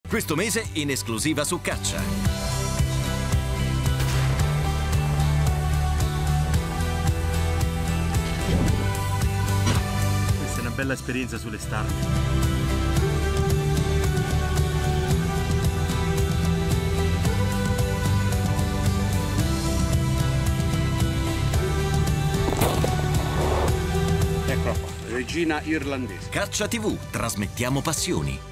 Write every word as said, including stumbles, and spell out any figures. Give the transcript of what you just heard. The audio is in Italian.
Questo mese in esclusiva su Caccia. Questa è una bella esperienza sulle starne. Eccola qua, regina irlandese. Caccia tivù, trasmettiamo passioni.